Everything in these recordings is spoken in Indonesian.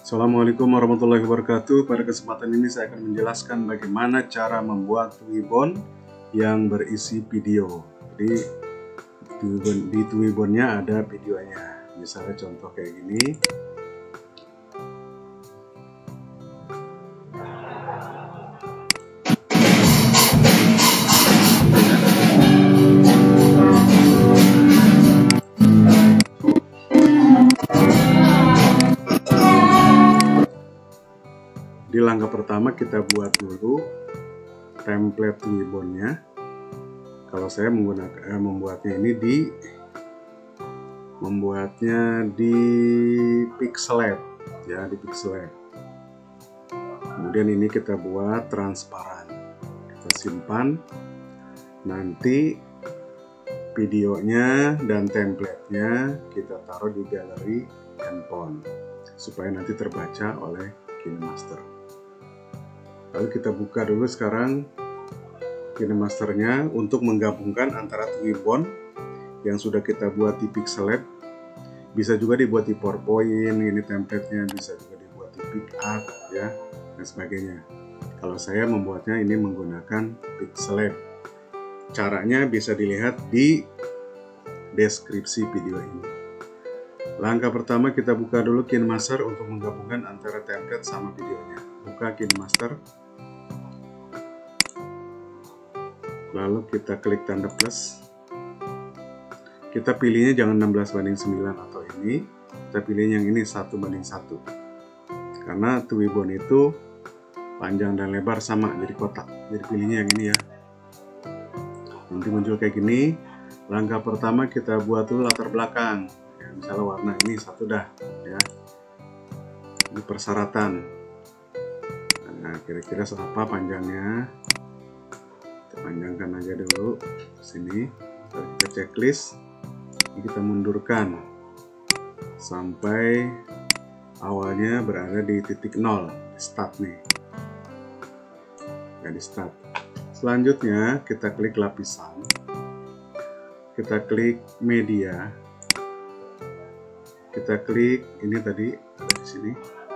Assalamualaikum warahmatullahi wabarakatuh. Pada kesempatan ini saya akan menjelaskan bagaimana cara membuat Twibbon yang berisi video. Jadi di Twibbonnya ada videonya. Misalnya contoh kayak gini. Di langkah pertama kita buat dulu template Twibbonnya. Kalau saya membuatnya di Pixellab ya, di Pixellab. Kemudian ini kita buat transparan. Kita simpan. Nanti videonya dan template-nya kita taruh di galeri handphone supaya nanti terbaca oleh KineMaster. Lalu kita buka dulu sekarang KineMaster-nya untuk menggabungkan antara Twibbon yang sudah kita buat di Pixellab. Bisa juga dibuat di PowerPoint, ini template-nya, bisa juga dibuat di PicArt ya, dan sebagainya. Kalau saya membuatnya ini menggunakan Pixellab. Caranya bisa dilihat di deskripsi video ini. Langkah pertama kita buka dulu KineMaster untuk menggabungkan antara template sama videonya. Buka KineMaster. Lalu kita klik tanda plus. Kita pilihnya jangan 16:9 atau ini. Kita pilih yang ini 1:1. Karena Twibbon itu panjang dan lebar sama, jadi kotak. Jadi pilihnya yang ini ya. Nanti muncul kayak gini. Langkah pertama kita buat dulu latar belakang. Ya, misalnya warna ini satu dah ya. Ini persyaratan. Nah, kira-kira seberapa panjangnya? Kita panjangkan aja dulu sini. Kita checklist. Ini kita mundurkan sampai awalnya berada di titik 0, start nih. Ya, di start. Selanjutnya kita klik lapisan. Kita klik media. Kita klik ini tadi ada di sini.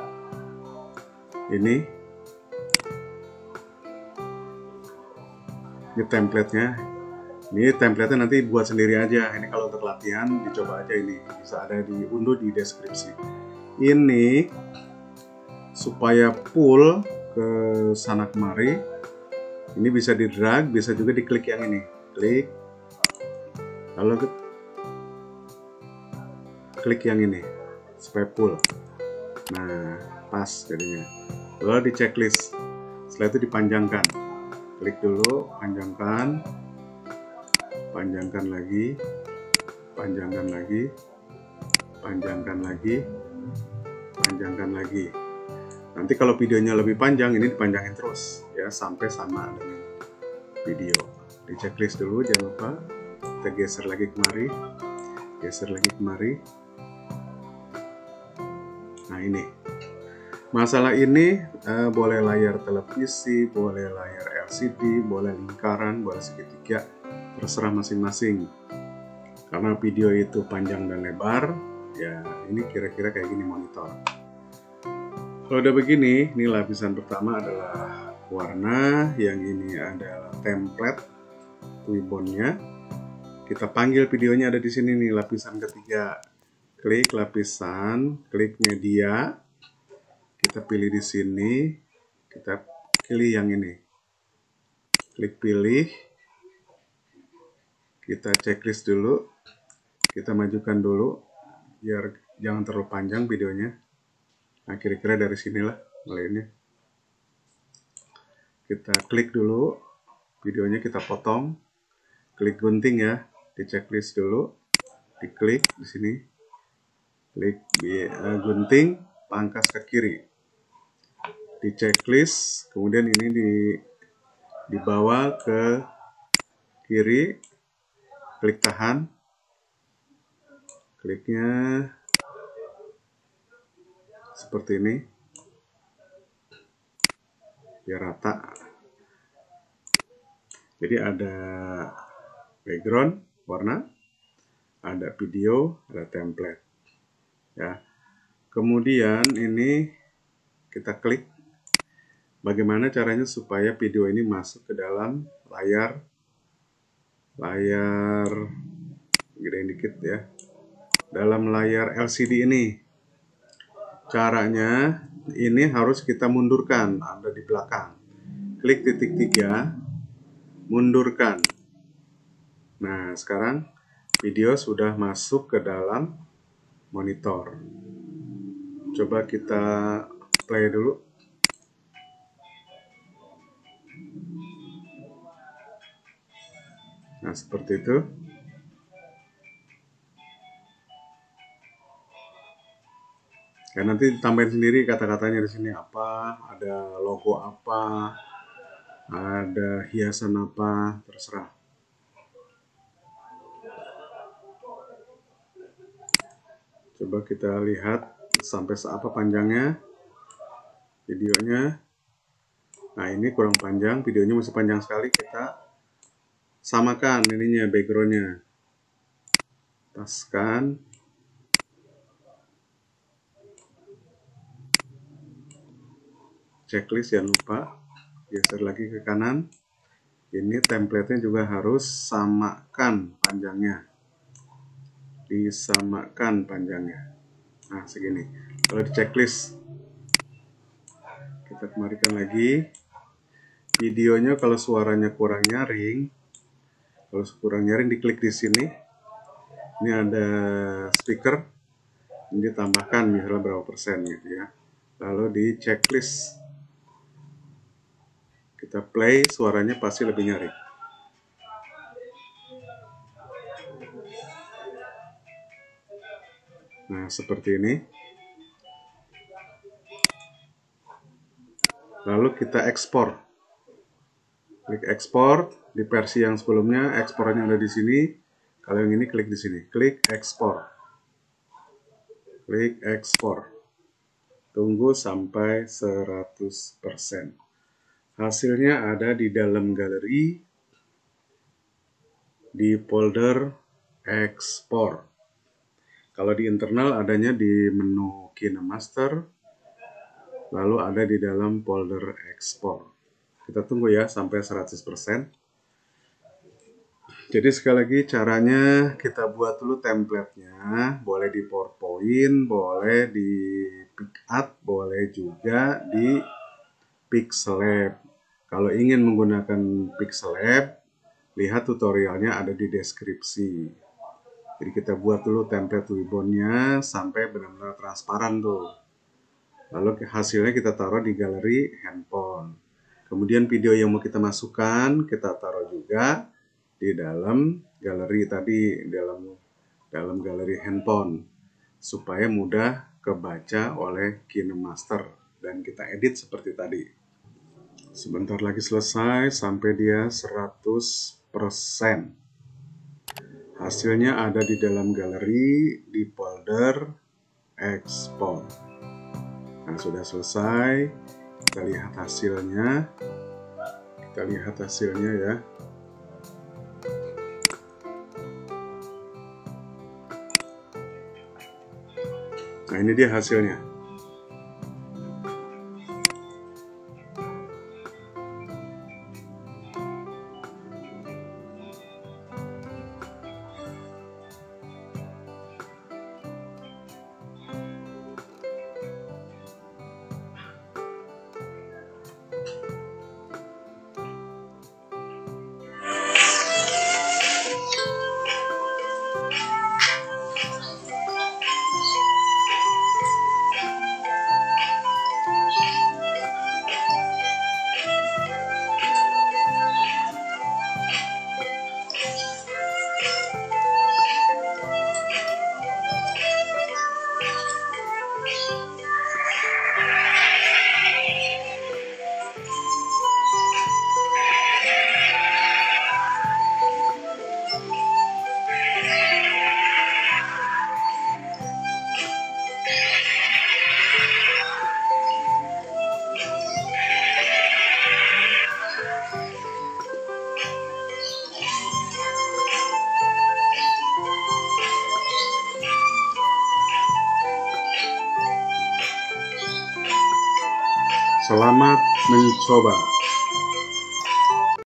Ini template-nya. Ini template-nya nanti buat sendiri aja. Ini kalau untuk latihan dicoba aja ini. Bisa ada diunduh di deskripsi. Ini supaya full ke sana kemari. Ini bisa di drag, bisa juga diklik yang ini. Klik. Lalu klik yang ini supaya full. Nah, pas jadinya. Lalu di checklist. Setelah itu dipanjangkan. Klik dulu, panjangkan, panjangkan lagi, panjangkan lagi, panjangkan lagi, panjangkan lagi. Nanti kalau videonya lebih panjang, ini dipanjangin terus ya sampai sama dengan video. Di checklist dulu, jangan lupa. Kita geser lagi kemari, geser lagi kemari. Nah ini. Masalah ini boleh layar televisi, boleh layar LCD, boleh lingkaran, boleh segitiga, terserah masing-masing. Karena video itu panjang dan lebar, ya ini kira-kira kayak gini monitor. Kalau udah begini, ini lapisan pertama adalah warna, yang ini adalah template Twibbonnya. Kita panggil videonya ada di sini nih, lapisan ketiga. Klik lapisan, klik media. Kita pilih di sini, kita pilih yang ini. Klik pilih. Kita checklist dulu. Kita majukan dulu biar jangan terlalu panjang videonya. Nah, kira-kira dari sinilah mulainya. Kita klik dulu. Videonya kita potong. Klik gunting ya, di checklist dulu. Diklik di sini. Klik gunting, pangkas ke kiri. Di checklist, kemudian ini dibawa ke kiri, klik tahan, kliknya seperti ini, biar rata. Jadi ada background warna, ada video, ada template ya. Kemudian ini kita klik. Bagaimana caranya supaya video ini masuk ke dalam layar gedein dikit ya, dalam layar LCD ini. Caranya ini harus kita mundurkan, ada di belakang. Klik titik 3, mundurkan. Nah, sekarang video sudah masuk ke dalam monitor. Coba kita play dulu. Nah, seperti itu. Ya, nanti tambahin sendiri kata-katanya di sini apa, ada logo apa, ada hiasan apa, terserah. Coba kita lihat sampai seapa panjangnya videonya. Nah, ini kurang panjang, videonya masih panjang sekali. Kita samakan ininya, backgroundnya, taskan, checklist jangan lupa, geser lagi ke kanan. Ini template-nya juga harus samakan panjangnya, disamakan panjangnya. Nah, segini. Kalau di checklist, kita kembalikan lagi videonya. Kalau suaranya kurang nyaring, diklik di sini. Ini ada speaker, ini ditambahkan misalnya berapa persen gitu ya. Lalu di checklist kita play, suaranya pasti lebih nyaring. Nah, seperti ini. Lalu kita ekspor. Klik ekspor di versi yang sebelumnya, ekspornya ada di sini. Kalau yang ini klik di sini, klik ekspor. Klik ekspor. Tunggu sampai 100%. Hasilnya ada di dalam galeri, di folder ekspor. Kalau di internal adanya di menu KineMaster, lalu ada di dalam folder ekspor. Kita tunggu ya sampai 100%. Jadi sekali lagi caranya kita buat dulu template-nya, boleh di PowerPoint, boleh di PicArt, boleh juga di Pixellab. Kalau ingin menggunakan Pixellab, lihat tutorialnya ada di deskripsi. Jadi kita buat dulu template ribbon-nya sampai benar-benar transparan tuh. Lalu hasilnya kita taruh di galeri handphone. Kemudian video yang mau kita masukkan, kita taruh juga di dalam galeri tadi, dalam galeri handphone, supaya mudah kebaca oleh KineMaster dan kita edit seperti tadi. Sebentar lagi selesai sampai dia 100%. Hasilnya ada di dalam galeri di folder ekspor. Nah, sudah selesai. Kita lihat hasilnya. Ya. Nah, ini dia hasilnya. Selamat mencoba.